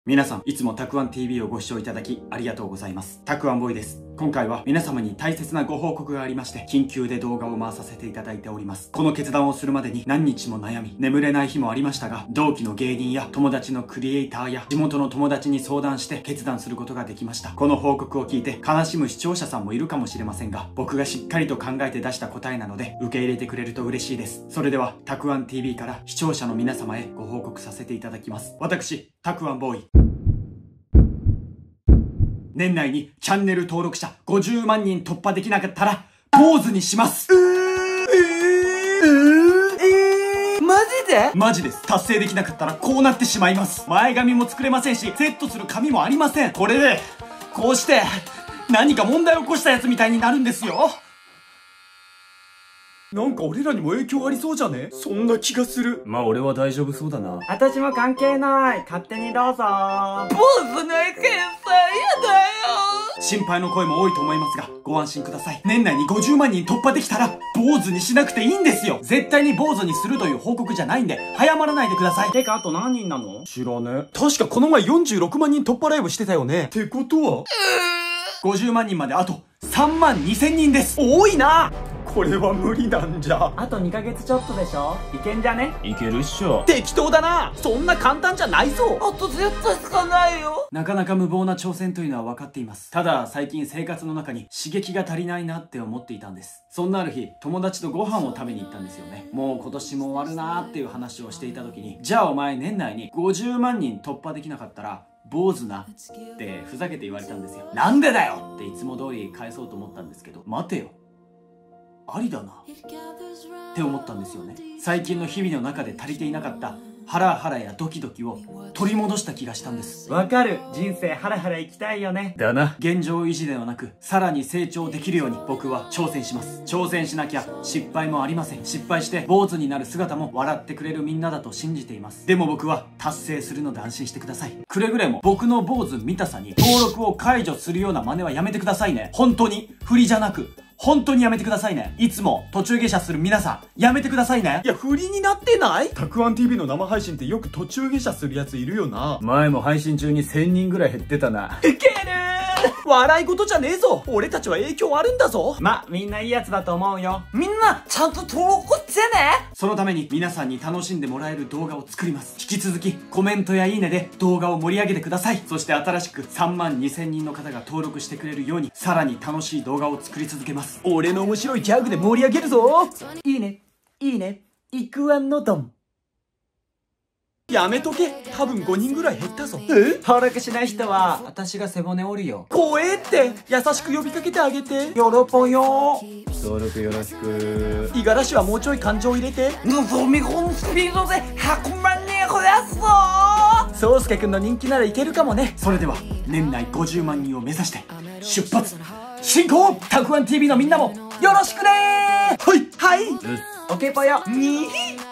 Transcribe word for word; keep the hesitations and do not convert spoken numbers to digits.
皆さん、いつもたくあん ティーブイ をご視聴いただきありがとうございます。たくあんボーイです。今回は皆様に大切なご報告がありまして、緊急で動画を回させていただいております。この決断をするまでに何日も悩み、眠れない日もありましたが、同期の芸人や友達のクリエイターや地元の友達に相談して決断することができました。この報告を聞いて悲しむ視聴者さんもいるかもしれませんが、僕がしっかりと考えて出した答えなので、受け入れてくれると嬉しいです。それでは、たくあん ティーブイ から視聴者の皆様へご報告させていただきます。私、たくあんボーイ。年内にチャンネル登録者ごじゅうまんにん突破できなかったら、坊主にします。えー、えー、えー、マジで？マジです。達成できなかったらこうなってしまいます。前髪も作れませんし、セットする髪もありません。これで、こうして、何か問題を起こしたやつみたいになるんですよ。なんか俺らにも影響ありそうじゃね？そんな気がする。まあ俺は大丈夫そうだな。 私も関係ない。勝手にどうぞ。 坊主の意見さ、やだよ。 心配の声も多いと思いますが、ご安心ください。年内にごじゅうまんにん突破できたら、坊主にしなくていいんですよ。絶対に坊主にするという報告じゃないんで、早まらないでください。 てか、あと何人なの？ 知らねえ。確かこの前よんじゅうろくまんにん突破ライブしてたよね。ってことは、ごじゅうまんにんまであとさんまんにせんにんです。多いな。これは無理なんじゃ。 あとにかげつちょっとでしょ？いけんじゃね？ いけるっしょ。適当だな。そんな簡単じゃないぞ。 あと絶対つかないよ。 なかなか無謀な挑戦というのは分かっています。ただ最近生活の中に刺激が足りないなって思っていたんです。そんなある日、友達とご飯を食べに行ったんですよね。もう今年も終わるなーっていう話をしていた時に、じゃあお前年内にごじゅうまんにん突破できなかったら坊主なってふざけて言われたんですよ。なんでだよっていつも通り返そうと思ったんですけど、待てよ、ありだなって思ったんですよね。最近の日々の中で足りていなかったハラハラやドキドキを取り戻した気がしたんです。 わかる。人生ハラハラ生きたいよね。 だな。現状維持ではなく、さらに成長できるように僕は挑戦します。挑戦しなきゃ失敗もありません。失敗して坊主になる姿も笑ってくれるみんなだと信じています。でも僕は達成するので安心してください。くれぐれも僕の坊主見たさに登録を解除するような真似はやめてくださいね。本当に振りじゃなく、本当にやめてくださいね。いつも途中下車する皆さん、やめてくださいね。いや、振りになってない？たくあん ティーブイ の生配信ってよく途中下車するやついるよな。前も配信中にせんにんぐらい減ってたな。ウケるー。笑い事じゃねえぞ。俺たちは影響あるんだぞ。 ま、みんないいやつだと思うよ。 みんな、ちゃんと登録してね。 そのために皆さんに楽しんでもらえる動画を作ります。引き続き、コメントやいいねで動画を盛り上げてください。そして新しくさんまんにせんにんの方が登録してくれるように、さらに楽しい動画を作り続けます。俺の面白いギャグで盛り上げるぞ。 いいね、いいね、いくわんのどん。 やめとけ。多分ごにんぐらい減ったぞ。 え？登録しない人は、私が背骨折るよ。 怖えって。優しく呼びかけてあげて。 よろぽよ。 登録よろしく。五十嵐はもうちょい感情入れて。 望み込むスピードでひゃくまんにん増やすぞ。 そうすけくんの人気ならいけるかもね。それでは、年内ごじゅうまんにんを目指して、出発進行。たくあん ティーブイ のみんなも、よろしくねー。はいはい。 オケぽよ。 にー